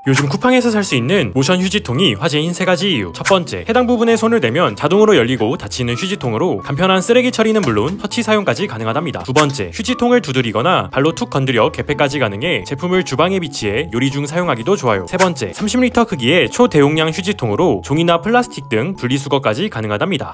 요즘 쿠팡에서 살 수 있는 모션 휴지통이 화제인 3가지 이유. 첫 번째, 해당 부분에 손을 대면 자동으로 열리고 닫히는 휴지통으로 간편한 쓰레기 처리는 물론 터치 사용까지 가능하답니다. 두 번째, 휴지통을 두드리거나 발로 툭 건드려 개폐까지 가능해 제품을 주방에 비치해 요리 중 사용하기도 좋아요. 세 번째, 30리터 크기의 초대용량 휴지통으로 종이나 플라스틱 등 분리수거까지 가능하답니다.